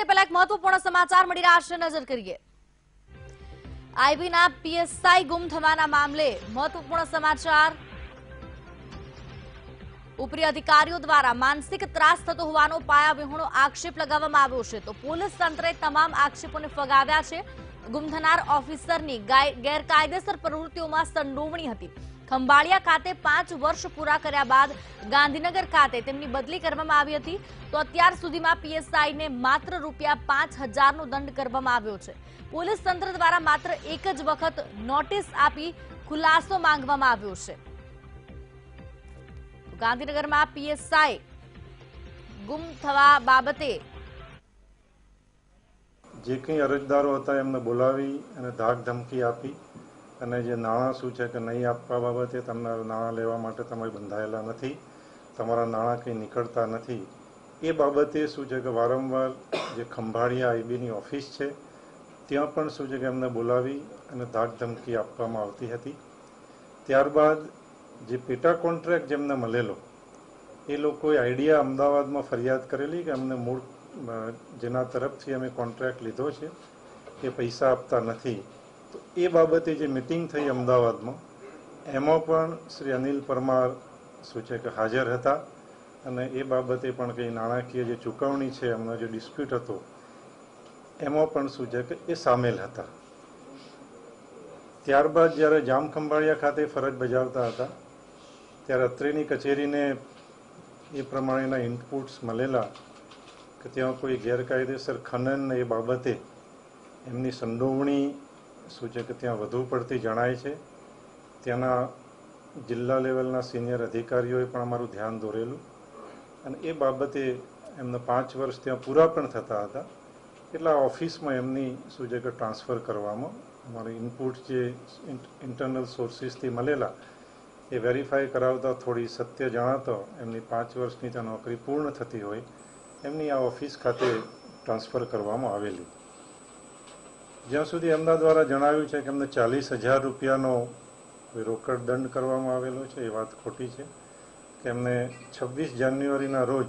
તે પહેલા એક મહત્વપૂર્ણ સમાચાર મળી રહ્યા છે, નજર કરીએ। આઈબીના પીએસઆઈ ગુમ થવાના મામલે મહત્વપૂર્ણ સમાચાર। ઉપરી અધિકારીઓ દ્વારા માનસિક ત્રાસ થતો હોવાનો પાયાવિહોણો આક્ષેપ લગાવવામાં આવ્યો છે, તો પોલીસ તંત્રે તમામ આક્ષેપોને ફગાવ્યા છે। ગુમ થનાર ઓફિસરની ગેરકાયદેસર પ્રવૃત્તિઓમાં સંડોવણી હતી। ખંભાળિયા ખાતે 5 વર્ષ પૂરા કર્યા બાદ ગાંધીનગર ખાતે તેમની બદલી કરવામાં આવી હતી, તો અત્યાર સુધીમાં પીએસઆઈને માત્ર ₹5000નો દંડ કરવામાં આવ્યો છે। પોલીસ તંત્ર દ્વારા માત્ર એક જ વખત નોટિસ આપી ખુલાસો માંગવામાં આવ્યો છે। ગાંધીનગરમાં પીએસઆઈ ગુમ થવા બાબતે જે કંઈ અરજદારો હતા એમને બોલાવી અને ધાક ધમકી આપી અને જે નાણાં શું છે કે નહીં આપવા બાબતે તમારા નાણાં લેવા માટે તમે બંધાયેલા નથી, તમારા નાણાં કંઈ નીકળતા નથી, એ બાબતે શું છે કે વારંવાર જે ખંભાળિયા આઈબીની ઓફિસ છે ત્યાં પણ શું છે કે એમને બોલાવી અને ધાક ધમકી આપવામાં આવતી હતી। ત્યારબાદ જે પેટા કોન્ટ્રાક્ટ જેમને મળેલો એ લોકોએ આઈડિયા અમદાવાદમાં ફરિયાદ કરેલી કે અમને મૂળ જેના તરફથી અમે કોન્ટ્રાક્ટ લીધો છે એ પૈસા આપતા નથી, તો એ બાબતે જે મિટિંગ થઈ અમદાવાદમાં એમાં પણ શ્રી અનિલ પરમાર શું છે કે હાજર હતા અને એ બાબતે પણ કંઈ નાણાકીય જે ચૂકવણી છે એમનો જે ડિસ્પ્યુટ હતો એમાં પણ શું છે કે એ સામેલ હતા। ત્યારબાદ જ્યારે જામ ખંભાળિયા ખાતે ફરજ બજાવતા હતા ત્યારે અત્રેની કચેરીને એ પ્રમાણેના ઇનપુટ્સ મળેલા કે ત્યાં કોઈ ગેરકાયદેસર ખનન એ બાબતે એમની સંડોવણી શું છે કે ત્યાં વધુ પડતી જણાય છે। ત્યાંના જિલ્લા લેવલના સિનિયર અધિકારીઓએ પણ અમારું ધ્યાન દોરેલું અને એ બાબતે એમને 5 વર્ષ ત્યાં પૂરા પણ થતા હતા, એટલા ઓફિસમાં એમની શું છે કે ટ્રાન્સફર કરવામાં અમારી ઇનપુટ જે ઇન્ટરનલ સોર્સિસથી મળેલા એ વેરીફાઈ કરાવતા થોડી સત્ય જણાતો એમની 5 વર્ષની ત્યાં નોકરી પૂર્ણ થતી હોય એમની આ ઓફિસ ખાતે ટ્રાન્સફર કરવામાં આવેલી। જ્યાં સુધી એમના દ્વારા જણાવ્યું છે કે એમને ₹40,000નો કોઈ રોકડ દંડ કરવામાં આવેલો છે, એ વાત ખોટી છે કે એમને 26 જાન્યુઆરીના રોજ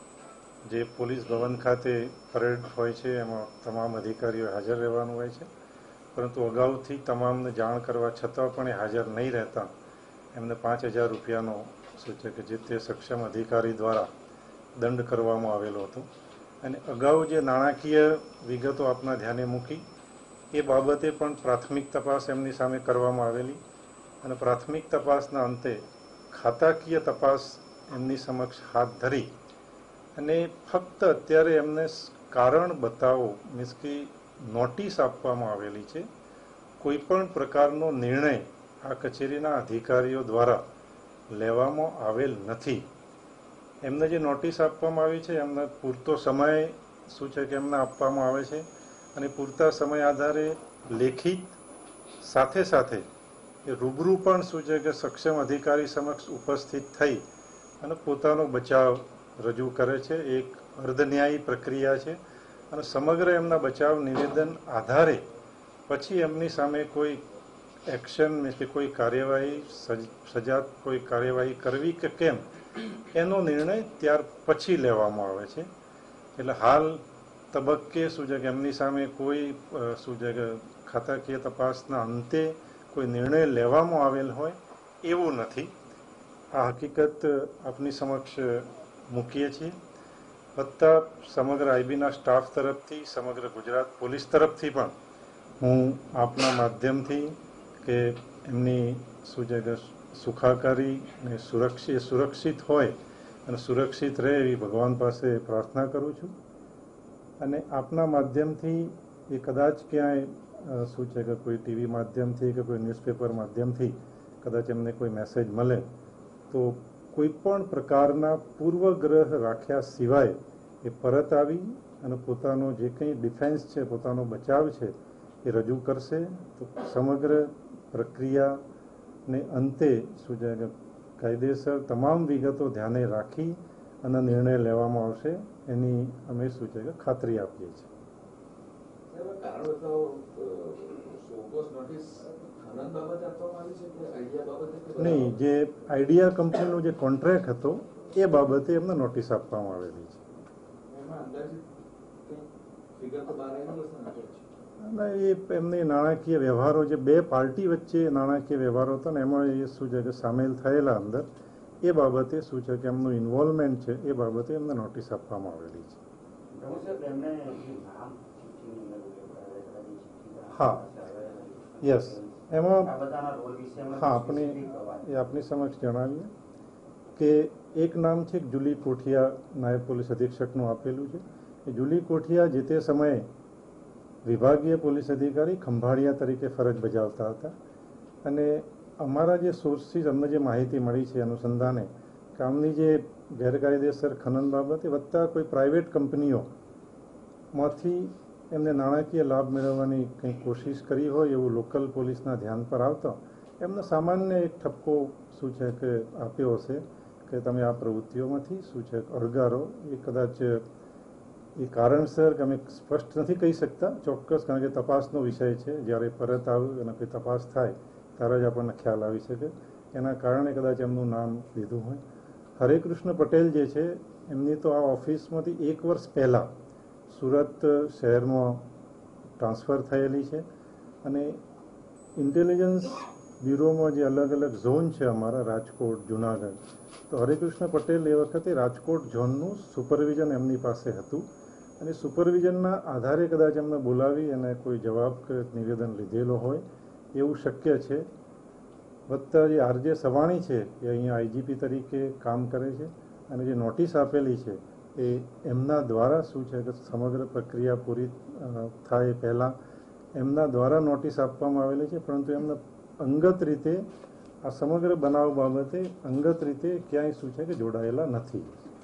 જે પોલીસ ભવન ખાતે પરેડ હોય છે એમાં તમામ અધિકારીઓ હાજર રહેવાનું હોય છે, પરંતુ અગાઉથી તમામને જાણ કરવા છતાં પણ એ હાજર નહીં રહેતા એમને ₹5000નો શું છે કે જે તે સક્ષમ અધિકારી દ્વારા દંડ કરવામાં આવેલો હતો। અને અગાઉ જે નાણાકીય વિગતો આપના ધ્યાને મૂકી એ બાબતે પણ પ્રાથમિક તપાસ એમની સામે કરવામાં આવેલી અને પ્રાથમિક તપાસના અંતે ખાતાકીય તપાસ એમની સમક્ષ હાથ ધરી અને ફક્ત અત્યારે એમને કારણ બતાવો મીન્સ કે નોટિસ આપવામાં આવેલી છે, કોઈ પણ પ્રકારનો નિર્ણય આ કચેરીના અધિકારીઓ દ્વારા લેવામાં આવેલ નથી। એમને જે નોટિસ આપવામાં આવી છે એમને પૂરતો સમય શું છે કે એમને આપવામાં આવે છે અને પૂરતા સમય આધારે લેખિત સાથે સાથે એ રૂબરૂ પણ શું છે કે સક્ષમ અધિકારી સમક્ષ ઉપસ્થિત થઈ અને પોતાનો બચાવ રજૂ કરે છે। એક અર્ધન્યાયી પ્રક્રિયા છે અને સમગ્ર એમના બચાવ નિવેદન આધારે પછી એમની સામે કોઈ એક્શન કે કોઈ કાર્યવાહી સજા કોઈ કાર્યવાહી કરવી કે કેમ એનો નિર્ણય ત્યાર પછી લેવામાં આવે છે। એટલે હાલ તબક્કે શું છે કે એમની સામે કોઈ શું છે કે ખાતાકીય તપાસના અંતે કોઈ નિર્ણય લેવામાં આવેલ હોય એવું નથી। આ હકીકત આપની સમક્ષ મૂકીએ છીએ। વત્તા સમગ્ર આઈબીના સ્ટાફ તરફથી સમગ્ર ગુજરાત પોલીસ તરફથી પણ હું આપના માધ્યમથી કે એમની શું છે કે સુખાકારી અને સુરક્ષિત હોય અને સુરક્ષિત રહે એવી ભગવાન પાસે પ્રાર્થના કરું છું। અને આપના માધ્યમથી એ કદાચ ક્યાંય શું છે કે કોઈ ટીવી માધ્યમથી કે કોઈ ન્યૂઝપેપર માધ્યમથી કદાચ એમને કોઈ મેસેજ મળે તો કોઈ પણ પ્રકારના પૂર્વગ્રહ રાખ્યા સિવાય એ પરત આવી અને પોતાનો જે કંઈ ડિફેન્સ છે, પોતાનો બચાવ છે એ રજૂ કરશે, તો સમગ્ર પ્રક્રિયાને અંતે શું છે કે કાયદેસર તમામ વિગતો ધ્યાને રાખી અને નિર્ણય લેવામાં આવશે એની અમે શું છે કે ખાતરી આપીએ છીએ। નહીં, જે આઈડિયા કંપનીનો જે કોન્ટ્રાક્ટ હતો એ બાબતે એમને નોટિસ આપવામાં આવેલી છે। અને એ એમની નાણાકીય વ્યવહારો જે બે પાર્ટી વચ્ચે નાણાકીય વ્યવહારો હતા ને એમાં એ શું છે કે સામેલ થયેલા અંદર એ બાબતે શું છે કે એમનું ઇન્વોલ્વમેન્ટ છે એ બાબતે એમને નોટિસ આપવામાં આવેલી છે. હા, યસ, એમાં હા આપની સમક્ષ જણાવીએ કે એક નામ છે જુલી કોઠિયા, નાયબ પોલીસ અધિક્ષકનું આપેલું છે. એ જુલી કોઠિયા જે તે સમયે વિભાગીય પોલીસ અધિકારી ખંભાળિયા તરીકે ફરજ બજાવતા હતા અને અમારા જે સોર્સિસ અમને જે માહિતી મળી છે અનુસંધાને કામની જે ગેરકાયદેસર ખનન બાબતે વત્તા કોઈ પ્રાઇવેટ કંપનીઓમાંથી એમને નાણાકીય લાભ મેળવવાની કંઈ કોશિશ કરી હોય એવું લોકલ પોલીસના ધ્યાન પર આવતા એમને સામાન્ય એક ઠપકો શું છે કે આપ્યો હશે કે તમે આ પ્રવૃત્તિઓમાંથી શું છે અળગારો. એ કદાચ એ કારણસર કે અમે સ્પષ્ટ નથી કહી શકતા ચોક્કસ, કારણ કે તપાસનો વિષય છે. જ્યારે પરત આવે અને કોઈ તપાસ થાય ત્યારે જ આપણને ખ્યાલ આવી શકે. એના કારણે કદાચ એમનું નામ લીધું હોય. હરેકૃષ્ણ પટેલ જે છે એમની તો આ ઓફિસમાંથી 1 વર્ષ પહેલાં સુરત શહેરમાં ટ્રાન્સફર થયેલી છે અને ઇન્ટેલિજન્સ બ્યુરોમાં જે અલગ અલગ ઝોન છે અમારા રાજકોટ, જુનાગઢ, તો હરેકૃષ્ણ પટેલ એ વખતે રાજકોટ ઝોનનું સુપરવિઝન એમની પાસે હતું અને સુપરવિઝનના આધારે કદાચ એમને બોલાવી અને કોઈ જવાબ કે નિવેદન લીધેલો હોય એવું શક્ય છે. વત્તા જે આરજે સવાણી છે એ અહીંયા આઈજીપી તરીકે કામ કરે છે અને જે નોટિસ આપેલી છે એ એમના દ્વારા શું છે કે સમગ્ર પ્રક્રિયા પૂરી થાય પહેલાં એમના દ્વારા નોટિસ આપવામાં આવેલી છે, પરંતુ એમને અંગત રીતે આ સમગ્ર બનાવ બાબતે અંગત રીતે ક્યાંય શું છે કે જોડાયેલા નથી.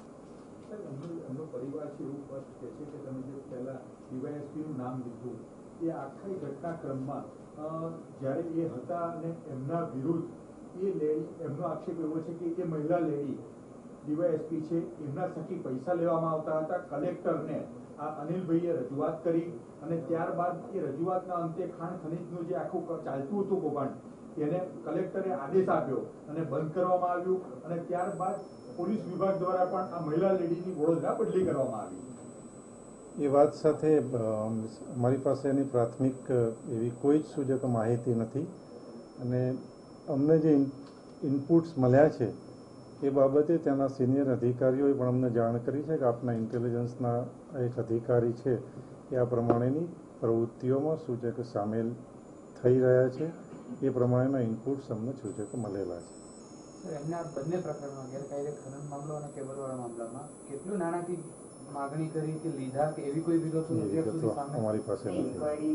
એમનો પરિવાર છે એવું સ્પષ્ટ કહે છે કે તમે જે પહેલા ડીવાયએસપીનું નામ લીધું એ આખા ઘટનાક્રમમાં જ્યારે એ હતા અને એમના વિરુદ્ધ એ લેડી, એમનો આક્ષેપ એવો છે કે એ મહિલા લેડી ડીવાયએસપી છે એમના થકી પૈસા લેવામાં આવતા હતા. કલેક્ટરને આ અનિલભાઈએ રજૂઆત કરી અને ત્યારબાદ એ રજૂઆતના અંતે ખાણ ખનીજનું જે આખું ચાલતું હતું કૌભાંડ એને કલેક્ટરે આદેશ આપ્યો અને બંધ કરવામાં આવ્યું અને ત્યારબાદ પોલીસ વિભાગ દ્વારા પણ આ મહિલા લેડીની વડોદરા બદલી કરવામાં આવી. એ વાત સાથે અમારી પાસે એની પ્રાથમિક એવી કોઈ જ શું છે કે માહિતી નથી અને અમને જે ઇનપુટ્સ મળ્યા છે એ બાબતે ત્યાંના સિનિયર અધિકારીઓએ પણ અમને જાણ કરી છે કે આપના ઇન્ટેલિજન્સના એક અધિકારી છે એ આ પ્રમાણેની પ્રવૃત્તિઓમાં શું છે કે સામેલ થઈ રહ્યા છે. એ પ્રમાણેના ઇનપુટ્સ અમને શું છે કે મળેલા છે. એમના બંને પ્રકરણમાં ગેરકાયદે ખનન મામલો અને કેબલવાળા મામલામાં કેટલું નાણાકીય માગણી કરી કે લીધા કે એવી કોઈ વિગતો અમારી પાસે નથી.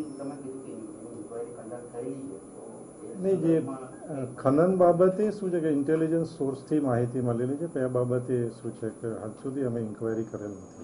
નહીં, જે ખનન બાબતે શું છે કે ઇન્ટેલિજન્સ સોર્સથી માહિતી મળેલી છે તે બાબતે શું છે કે હાલ સુધી અમે ઇન્ક્વાયરી કરેલ નથી.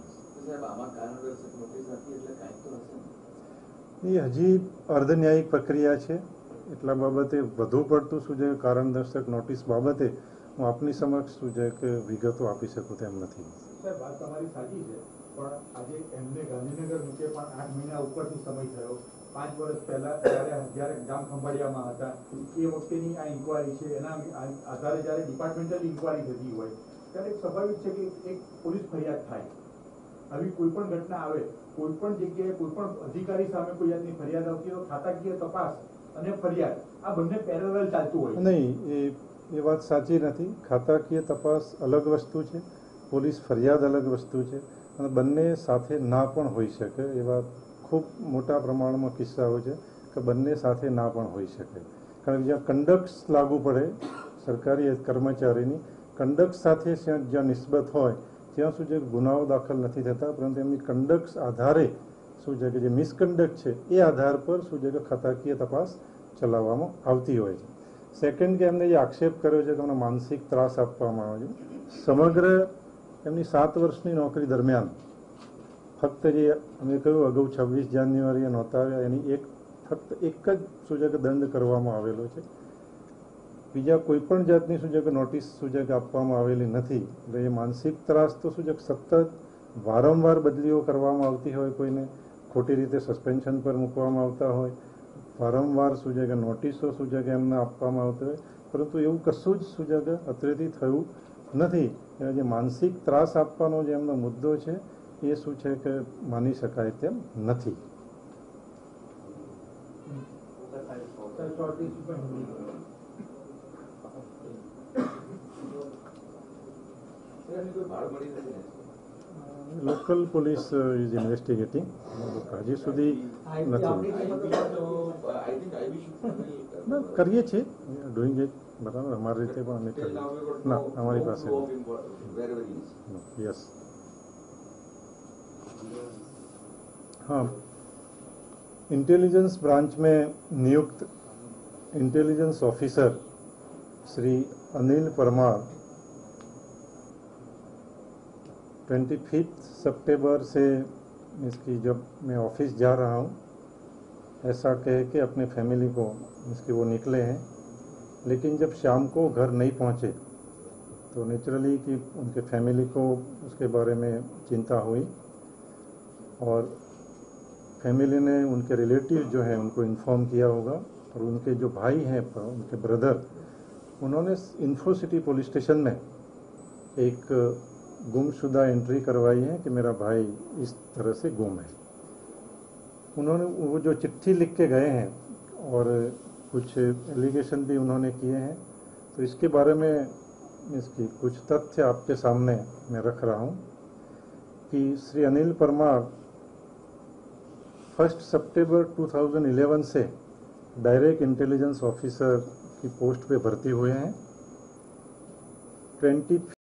એ હજી અર્ધન્યાયિક પ્રક્રિયા છે એટલા બાબતે વધુ પડતું શું છે કારણ દર્શક નોટિસ બાબતે હું આપની સમક્ષ શું છે કે વિગતો આપી શકું તેમ નથી. સાહેબ, વાત તમારી સાચી છે, પણ આજે એમને ગાંધીનગર મૂકે પણ 8 મહિના ઉપરથી સમય થયો. 5 વર્ષ પહેલા જ્યારે ગામ ખંભાળિયામાં હતા એ વખતેની આ ઇન્કવાયરી છે, એના આધારે જ્યારે ડિપાર્ટમેન્ટલ ઇન્કવાયરી થતી હોય ત્યારે સ્વાભાવિક છે કે એક પોલીસ ફરિયાદ થાય. આવી કોઈ પણ ઘટના આવે, કોઈ પણ જગ્યાએ કોઈ પણ અધિકારી સામે કોઈ જાતની ફરિયાદ આવતી હોય, ખાતાકીય તપાસ અને ફરિયાદ આ બંને પેરેલલ ચાલતું હોય. નહીં, એ વાત સાચી નથી. ખાતાકીય તપાસ અલગ વસ્તુ છે, પોલીસ ફરિયાદ અલગ વસ્તુ છે અને બંને સાથે ના પણ હોઈ શકે એવા ખૂબ મોટા પ્રમાણમાં કિસ્સાઓ છે કે બંને સાથે ના પણ હોઈ શકે. કારણ કે જ્યાં કંડક્ટ્સ લાગુ પડે સરકારી કર્મચારીની કંડક્ટ સાથે જ્યાં નિસ્બત હોય ત્યાં સુધી ગુનાઓ દાખલ નથી થતા, પરંતુ એમની કંડક્ટ આધારે શું છે કે જે મિસકન્ડક્ટ છે એ આધાર પર શું છે કે ખાતાકીય તપાસ ચલાવવામાં આવતી હોય છે. સેકન્ડ કે એમને જે આક્ષેપ કર્યો છે કે અમને માનસિક ત્રાસ આપવામાં આવે છે, સમગ્ર એમની 7 વર્ષની નોકરી દરમિયાન ફક્ત જે અમે કહ્યું અગાઉ 26 જાન્યુઆરીએ નોંધાવ્યા એની ફક્ત એક જ શું છે કે દંડ કરવામાં આવેલો છે. બીજા કોઈ પણ જાતની શું છે કે નોટિસ શું છે કે આપવામાં આવેલી નથી. એટલે એ માનસિક ત્રાસ તો શું છે કે સતત વારંવાર બદલીઓ કરવામાં આવતી હોય, કોઈને ખોટી રીતે સસ્પેન્શન પર મૂકવામાં આવતા હોય, વારંવાર શું છે કે નોટિસો શું છે કે એમને આપવામાં આવતી હોય, પરંતુ એવું કશું જ શું છે કે અત્રેથી થયું નથી. જે માનસિક ત્રાસ આપવાનો જે એમનો મુદ્દો છે એ શું છે કે માની શકાય તેમ નથી. Local police is investigating. હજી સુધી નથી. ના, કરીએ છીએ, ડુઈંગ ઇટ, બરાબર, અમારી રીતે પણ અમે કરીએ. ના, અમારી પાસે યસ. हाँ, इंटेलिजेंस ब्रांच में नियुक्त इंटेलिजेंस ऑफिसर श्री अनिल परमार 25 सितंबर से इसकी जब मैं ऑफिस जा रहा हूँ ऐसा कह के अपने फैमिली को इसके वो निकले हैं, लेकिन जब शाम को घर नहीं पहुँचे तो नेचुरली कि उनके फैमिली को उसके बारे में चिंता हुई और फैमिली ने उनके रिलेटिव जो हैं उनको इन्फॉर्म किया होगा और उनके जो भाई हैं, उनके ब्रदर, उन्होंने इन्फो सिटी पुलिस स्टेशन में एक गुमशुदा एंट्री करवाई है कि मेरा भाई इस तरह से गुम है. उन्होंने वो जो चिट्ठी लिख के गए हैं और कुछ एलिगेशन भी उन्होंने किए हैं, तो इसके बारे में इसकी कुछ तथ्य आपके सामने मैं रख रहा हूँ कि श्री अनिल परमार 1 सितंबर 2011 से डायरेक्ट इंटेलिजेंस ऑफिसर की पोस्ट पे भर्ती हुए हैं.